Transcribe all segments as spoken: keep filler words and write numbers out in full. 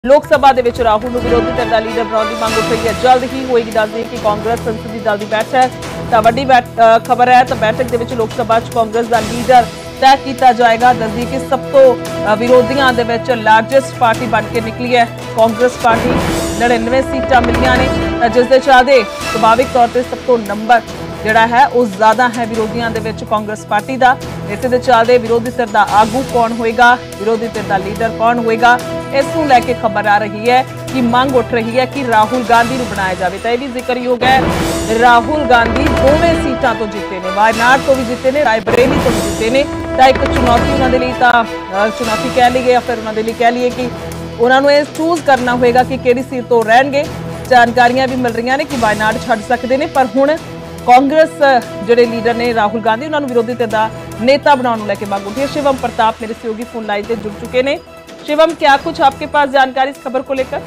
लोक सभा ਦੇ ਵਿੱਚ ਰਾਹੁਲ ਨੂੰ ਵਿਰੋਧੀ ਧਿਰ ਦਾ ਲੀਡਰ ਬਣਾਉਣ ਦੀ ਮੰਗ ਉੱਠ ਰਹੀ ਹੈ। ਜਲਦ ਹੀ ਹੋਏਗੀ ਦੱਸਦੀ ਕਿ ਕਾਂਗਰਸ ਸੰਸਦੀ ਦਲ ਦੀ ਬੈਠਕ ਤਾਂ ਵੱਡੀ ਖਬਰ ਹੈ। ਤਾਂ ਬੈਠਕ ਦੇ ਵਿੱਚ ਲੋਕ ਸਭਾ 'ਚ ਕਾਂਗਰਸ ਦਾ ਲੀਡਰ तय किया जाएगा। दसदी कि सब तो विरोधियों के विच लार्जेस्ट पार्टी बन के निकली है कांग्रेस पार्टी। नड़िनवे सीटां मिलियां ने जिस दे चलदे सुभाविक तौर पर सब तो नंबर जिहड़ा है वो ज़्यादा है विरोधियों के विच कांग्रेस पार्टी का। इस दे चलदे विरोधी धिर दा आगू कौन होएगा, विरोधी धिर दा लीडर कौन होएगा, इस नूं लैके खबर आ रही है कि मांग उठ रही है कि राहुल गांधी नूं बनाया जाए। तो यह भी जिक्रयोग है, राहुल गांधी दोवें सीटां तो जीते ने, वायनाड तो भी जीते ने, रायबरेली तो भी जीते ने। तो एक चुनौती उन्होंने लिए चुनौती कह ली गई या फिर उन्होंने लिए कह लीए कि उन्होंने ये चूज करना होएगा कि किहड़ी सीट तो रहणगे। जानकारियां भी मिल रही ने कि वायनाड छड्ड सकते हैं, पर हुण कांग्रेस जिहड़े लीडर ने राहुल गांधी उन्होंने विरोधी धिर दा नेता बनाने लैके मांग उठी है। शिवम प्रताप मेरे सहयोगी फोन लाइन से जुड़ चुके हैं। शिवम, क्या कुछ आपके पास जानकारी इस खबर को लेकर?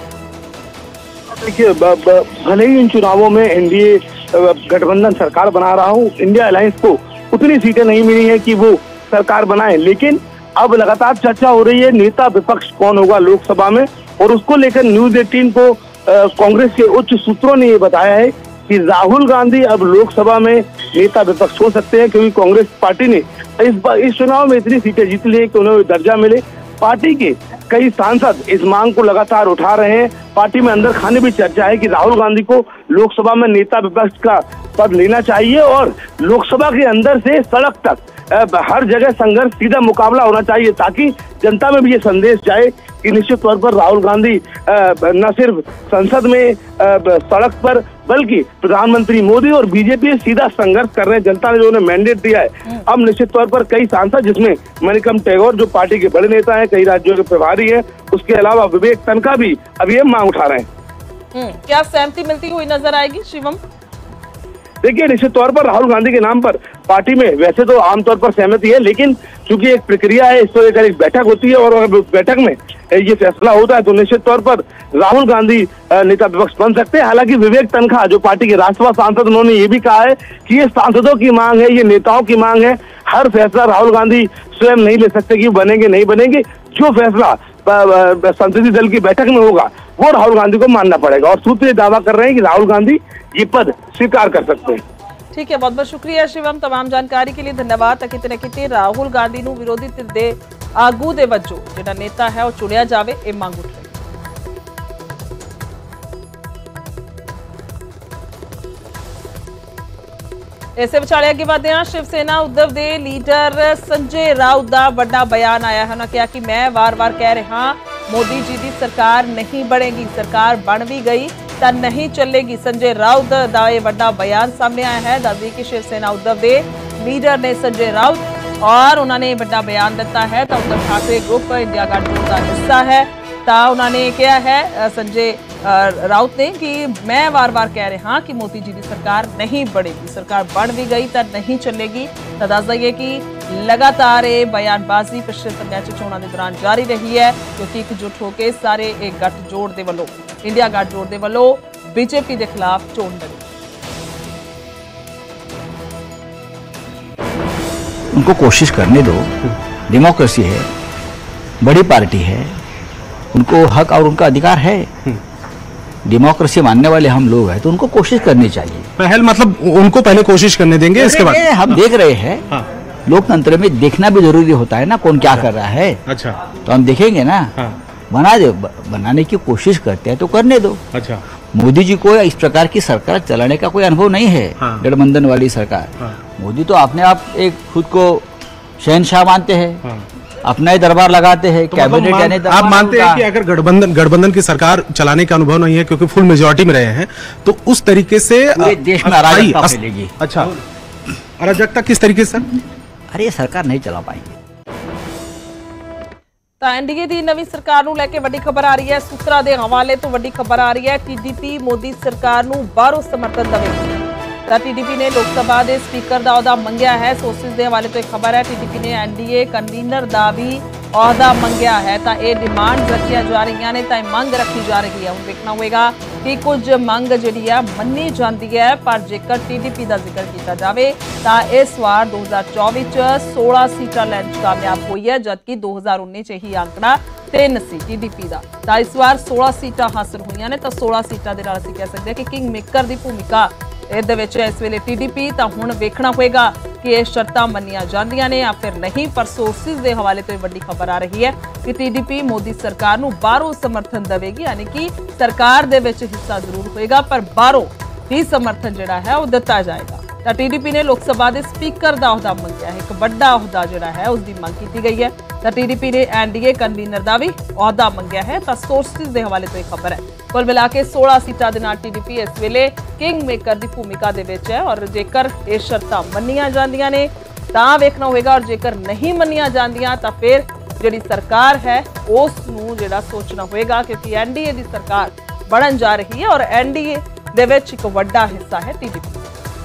देखिए, भले ही इन चुनावों में एनडीए गठबंधन सरकार बना रहा हूँ, इंडिया अलायंस को उतनी सीटें नहीं मिली है कि वो सरकार बनाए, लेकिन अब लगातार चर्चा हो रही है नेता विपक्ष कौन होगा लोकसभा में। और उसको लेकर न्यूज एटीन को कांग्रेस के उच्च सूत्रों ने ये बताया है कि राहुल गांधी अब लोकसभा में नेता विपक्ष हो सकते हैं, क्योंकि कांग्रेस पार्टी ने इस इस चुनाव में इतनी सीटें जीत ली है कि उन्हें दर्जा मिले। पार्टी के कई सांसद इस मांग को लगातार उठा रहे हैं। पार्टी में अंदर खाने भी चर्चा है कि राहुल गांधी को लोकसभा में नेता विपक्ष का पद लेना चाहिए और लोकसभा के अंदर से सड़क तक हर जगह संघर्ष, सीधा मुकाबला होना चाहिए, ताकि जनता में भी ये संदेश जाए कि निश्चित तौर पर राहुल गांधी न सिर्फ संसद में सड़क पर बल्कि प्रधानमंत्री मोदी और बीजेपी से सीधा संघर्ष कर रहे हैं। जनता ने जो उन्हें मैंडेट दिया है, अब निश्चित तौर पर कई सांसद, जिसमें मणिकम टैगोर जो पार्टी के बड़े नेता हैं, कई राज्यों के प्रभारी हैं, उसके अलावा विवेक तनखा भी अब ये मांग उठा रहे हैं। क्या सहमति मिलती हुई नजर आएगी शिवम? देखिए, निश्चित तौर पर राहुल गांधी के नाम पर पार्टी में वैसे तो आमतौर पर सहमति है, लेकिन चूंकि एक प्रक्रिया है, इसको लेकर एक बैठक होती है और उस बैठक में ये फैसला होता है, तो निश्चित तौर पर राहुल गांधी नेता विपक्ष बन सकते हैं। हालांकि विवेक तनखा जो पार्टी के राज्यसभा सांसद, उन्होंने ये भी कहा है कि ये सांसदों की मांग है, ये नेताओं की मांग है, हर फैसला राहुल गांधी स्वयं नहीं ले सकते कि बनेंगे नहीं बनेंगे। जो फैसला संसदीय दल की बैठक में होगा वो राहुल गांधी को मानना पड़ेगा। और सूत्र दावा कर रहे हैं कि राहुल गांधी ये पद स्वीकार कर सकते हैं। ठीक है, बहुत बहुत शुक्रिया शिवम, तमाम जानकारी के लिए धन्यवाद। तो किते न किते राहुल गांधी नूं विरोधी धिर दे आगू दे वजों जिहड़ा नेता है वो चुनिया जावे, ये मांग उठ रही। इस विचाले अगे बढ़ते हैं। शिवसेना उद्धव दे लीडर संजय राउत का बड़ा बयान आया है। उन्होंने कहा कि मैं वार वार कह रहा मोदी जी की सरकार नहीं बनेगी, सरकार बन भी गई तो नहीं चलेगी। संजय राउत का यह बड़ा बयान सामने आया है। दस दी कि शिवसेना उद्धव दे लीडर ने संजय राउत और उन्होंने बड़ा बयान दिता है। तो उद्धव ठाकरे ग्रुप इंडिया गठजोड़ का हिस्सा है। तो उन्होंने कहा है संजय राउत ने कि मैं वार वार कह रहा कि मोदी जी की सरकार नहीं बढ़ेगी, सरकार बढ़ भी गई तो नहीं चलेगी। तो दस दईए कि लगातार ये बयानबाजी पिछले समय चोणों के दौरान जारी रही है, क्योंकि एकजुट होकर सारे एक गठजोड़ के वालों इंडिया गठजोड़ के वालों बीजेपी के खिलाफ चोण लड़ी। उनको कोशिश करने दो, डेमोक्रेसी है, बड़ी पार्टी है, उनको हक और उनका अधिकार है। डेमोक्रेसी मानने वाले हम लोग हैं, तो उनको कोशिश करनी चाहिए। पहल मतलब उनको पहले कोशिश करने देंगे, इसके बाद हम देख रहे हैं। हाँ। लोकतंत्र में देखना भी जरूरी होता है ना, कौन क्या कर रहा है। अच्छा, तो हम देखेंगे ना। हाँ। बना दो, बनाने की कोशिश करते हैं तो करने दो। अच्छा, मोदी जी को इस प्रकार की सरकार चलाने का कोई अनुभव नहीं है। हाँ। गठबंधन वाली सरकार। हाँ। मोदी तो अपने आप एक खुद को शहनशाह मानते हैं। हाँ। अपना ही दरबार लगाते हैं। तो कैबिनेट मान, यानी आप मानते हैं कि अगर गठबंधन गठबंधन की सरकार चलाने का अनुभव नहीं है, क्योंकि फुल मेजोरिटी में रहे हैं, तो उस तरीके से देश में अराजकता फैलेगी। अच्छा, अराजकता किस तरीके से? अरे सरकार नहीं चला पाएंगे। तो एनडीए की नवी सरकार नूं लैके वड्डी खबर आ रही है। सूत्रों के हवाले तो वड्डी खबर आ रही है। टीडीपी मोदी सरकार नूं बाहरों समर्थन देवेगी। तो टीडीपी ने लोक सभा के स्पीकर का अहदा मंगया है। सोर्सिस के हवाले तो एक खबर है, टीडीपी ने एनडीए कन्वीनर का भी अहदा मंगया है। तो ये डिमांड रखिया जा रही ने, तो मंग रखी जा रही है। हम देखना होगा कि कुछ मंग जी है मनी जाती है, पर जेकर टीडीपी का जिक्र किया जाए तो इस बार दो हज़ार चौबीस सोलह सीटा लैन कामयाब हुई है, जबकि दो हज़ार उन्नीस यही आंकड़ा तीन सी टीडीपी का, तो इस बार सोलह सीटां हासिल हुई ने, तो सोलह सीटां दे नाल असीं कह सकते हैं कि किंग मेकर की भूमिका इहदे विच इस वेले टीडीपी। तो हुण वेखना होएगा कि ये शर्तां मन्नियां जांदियां ने या फिर नहीं, पर सोर्सिस के हवाले तो वड्डी खबर आ रही है कि टीडीपी मोदी सरकार नूं बाहरों समर्थन देवेगी, यानी कि सरकार दे विच हिस्सा जरूर होएगा पर बाहरों ही समर्थन जिहड़ा है वो दिता जाएगा। तो टीडीपी ने लोक सभा के स्पीकर का अहुदा मंगिया है, एक वड्डा अहुदा जिहड़ा है उसकी मंग की गई है। तो टीडीपी ने एनडीए कन्वीनर का भी अहुदा मंगिया है। तो सोर्सिस के हवाले तो एक खबर है। कुल मिला के सोलह सीटां दे नाल टीडीपी इस वेले किंग मेकर की भूमिका दे विच है, और जेकर ये शर्तां मन्नियां जांदियां ने तां वेखना होएगा, और जेकर नहीं मन्नियां जांदियां तां फिर जिहड़ी सरकार है उस नूं जिहड़ा सोचना होएगा, क्योंकि एनडीए की सरकार बनन जा रही है और एनडीए दे विच एक वड्डा हिस्सा है टीडीपी।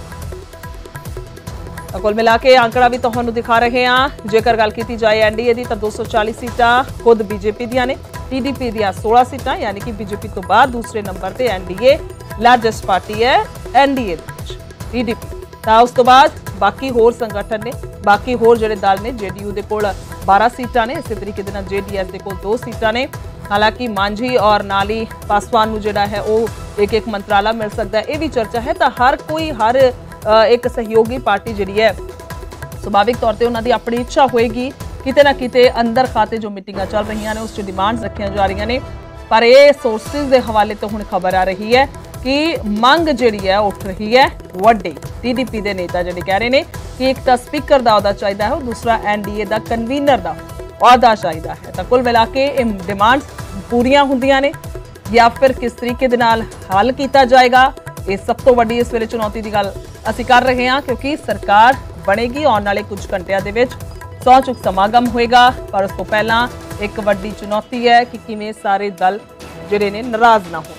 कुल मिला के आंकड़ा भी तुहानूं दिखा रहे हैं। जेकर गल की जाए एनडीए की तो दो सौ चालीस सीटां खुद बीजेपी दियां ने, टीडीपी दियां सोलह सीटां, यानी कि बीजेपी तो बाद दूसरे नंबर पर एनडीए लार्जेस्ट पार्टी है एनडीए टीडीपी। तो उस तो बाद बाकी होर संगठन ने, बाकी होर जिहड़े दल ने, जेडीयू दे कोल बारह सीटां ने, इस तरीके दे नाल जेडीएस दे कोल दो सीटां ने। हालांकि मांझी और नाली पासवान नूं जिहड़ा है वो एक एक मंत्राला मिल सकता है, ये भी चर्चा है। तो हर कोई हर एक सहयोगी पार्टी जिहड़ी है सुभाविक तौर पर उन्होंने अपनी इच्छा होएगी, किते ना किते अंदर खाते जो मीटिंगां चल रही हैं उस डिमांड्स रखियां जा रही ने। पर यह सोर्सिस के हवाले तो हुण खबर आ रही है कि मंग जिहड़ी है उठ रही है वड्डी। टीडीपी के नेता जिहड़े कह रहे हैं कि एक तो स्पीकर का अहुदा चाहिए है और दूसरा एनडीए का कन्वीनर का अहुदा चाहिए है। तो कुल मिला के डिमांड्स पूरियां हुंदियां ने या फिर किस तरीके दे नाल हल किया जाएगा, ये सब तो वड्डी इस वेले चुनौती की गल असीं कर रहे हैं, क्योंकि सरकार बनेगी आने वाले कुछ घंटिया दे विच सौ चुक समागम होएगा। पर उस तो पहला एक वड्डी चुनौती है कि किवें सारे दल जिहड़े ने नाराज ना हो।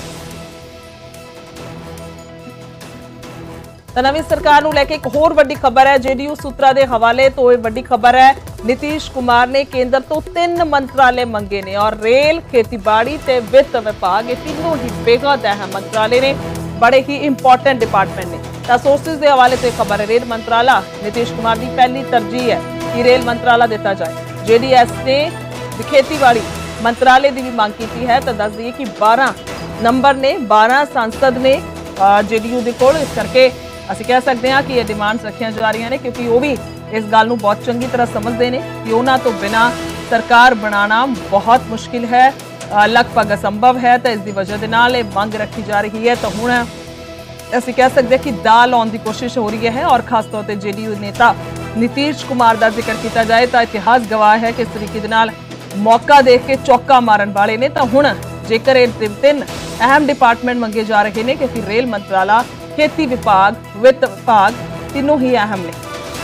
तो नवीं सरकार नूं लैके एक होर वड्डी खबर है जेडीयू सूत्रा के हवाले तो ये वड्डी खबर है। नीतीश कुमार ने केंद्र तो तीन मंत्रालय मंगे ने और रेल, खेतीबाड़ी ते वित्त विभाग ये तीनों ही बेहद अहम मंत्रालय ने, बड़े ही इंपॉर्टेंट डिपार्टमेंट ने। तो सोर्सिस के हवाले से खबर है रेल मंत्राला नीतीश कुमार की पहली तरजीह है कि रेल मंत्राला दिता जाए। जेडीएस ने खेतीबाड़ी मंत्रालय की भी मांग की है। तो दस दिए कि बारह नंबर ने बारह सांसद ने जेडीयू के कोल, इस करके ਅਸੀਂ कह सकते हैं कि ये डिमांड्स रखिया जा रही ने, क्योंकि वो भी इस गल नूं बहुत चंगी तरह समझते हैं कि उन्हां तो बिना सरकार बनाना बहुत मुश्किल है, लगभग असंभव है। तो इसकी वजह के नाल ये मंग रखी जा रही है। तो हुण असीं कह सकते हैं कि दाल लाने की कोशिश हो रही है, और खास तौर पर जेडीयू नेता नीतीश कुमार का जिक्र किया जाए तो इतिहास गवाह है कि इस तरीके दे नाल मौका देख के चौका मारन वाले ने। तो हुण जेकर ये तीन अहम डिपार्टमेंट मंगे जा रहे हैं, क्योंकि रेल मंत्राला, खेती विभाग, वित्त विभाग तीनों ही अहम ने।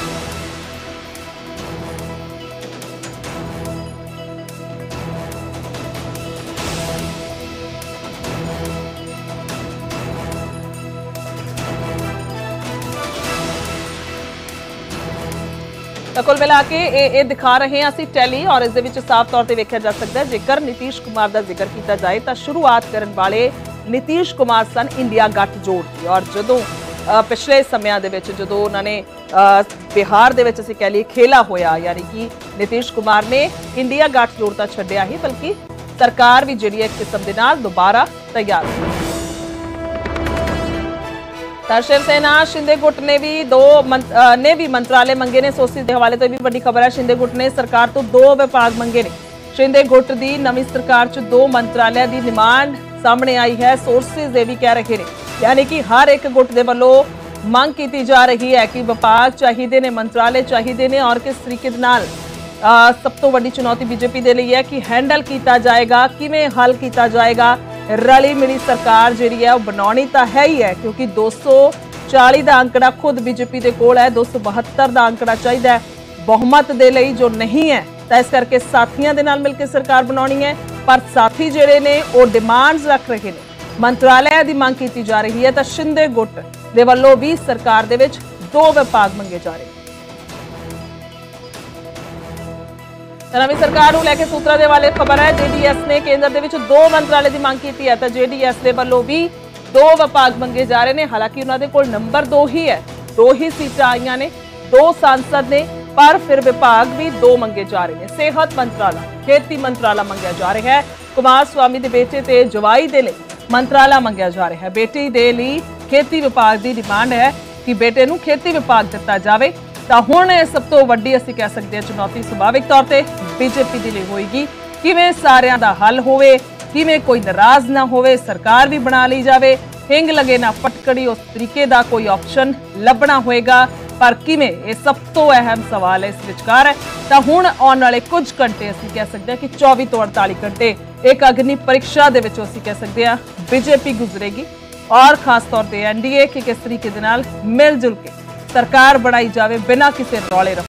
तो कुल मिला के ये दिखा रहे हैं असी टैली, और इस दे विच साफ तौर पर देखा जा सकता है जेकर नीतीश कुमार का जिक्र किया जाए तो शुरुआत करने वाले नीतीश कुमार सन इंडिया गठजोड़ की। और जदों पिछले समय दे विच जदों उन्होंने बिहार दे विच असीं कह लईए खेला होया, यानी कि नीतीश कुमार ने इंडिया गठजोड़ तां छड्डिया ही बल्कि सरकार भी जिहड़ी एक किस्म दे नाल दोबारा तैयार हुई। शिवसेना शिंदे गुट ने भी दो मंत, ने भी मंत्रालय मंगे ने। सोर्सिस के हवाले तो भी बड़ी खबर है, शिंदे गुट ने सरकार तो दो विभाग मंगे ने। शिंदे गुट की नवीं सरकार च दो मंत्रालय की डिमांड सामने आई है। सोर्सिस ये भी कह रहे हैं, यानी कि हर एक गुट के वालों मंग की जा रही है कि विभाग चाहिए ने, मंत्रालय चाहिए ने, और किस तरीके नाल सब तो बड़ी चुनौती बीजेपी के लिए है कि हैंडल किया जाएगा, किवें हल किया जाएगा। रली मिली सरकार जिहड़ी है वो बनानी तो है ही है, क्योंकि दो सौ चाली का आंकड़ा खुद बीजेपी के कोल है, दो सौ बहत्तर का आंकड़ा चाहिए बहुमत के लिए जो नहीं है। तो इस करके साथियों के नाल मिलकर सरकार बनानी है, पर साथी जिहड़े ने वो डिमांड्स रख रहे हैं, मंत्रालय की मांग की जा रही है। तो शिंदे गुट दे वल्लों भी सरकार दे विच दो विभाग मंगे जा रहे हैं। नवीं सरकार को लैके सूत्रा के वाले खबर है, जेडीएस ने केंद्र के विच दो मंत्रालय की मांग की है। तो जेडीएस के वल्लों भी दो विभाग मंगे जा रहे हैं। हालांकि उन्होंने कोल नंबर दो ही है, दो ही सीटां आईयां ने, दो सांसद ने, पर फिर विभाग भी दो मंगे जा रहे हैं। सेहत मंत्राला, खेती मंत्राला मंगਿਆ जा रहा है। कुमार स्वामी के बेटे ते जवाई दे लई मंत्राला मंगਿਆ जा रहा है। बेटी दे लई खेती विभाग की डिमांड है कि बेटे नूं खेती विभाग दिता जाए। तो हुण सब तो वड्डी असीं कह सकते हैं चुनौती सुभाविक तौर पर बीजेपी दे लई होएगी। किवें सारियां दा हल होवे, किवें कोई नाराज ना होवे, सरकार भी बना ली जाए, हिंग लगे ना फटकड़ी, उस तरीके का कोई ऑप्शन लभना होएगा। पर किवें, ये सब तो अहम सवाल है इस विचकार है। तो हुण आने वाले कुछ घंटे असीं कह सकते हैं कि चौबी तो अड़ताली घंटे एक अग्नि परीक्षा दे विचों असीं कह सकते हैं बीजेपी गुजरेगी और खास तौर पर एनडीए कि किस तरीके दे नाल मिल जुल के सरकार बनाई जाए बिना किसी रौले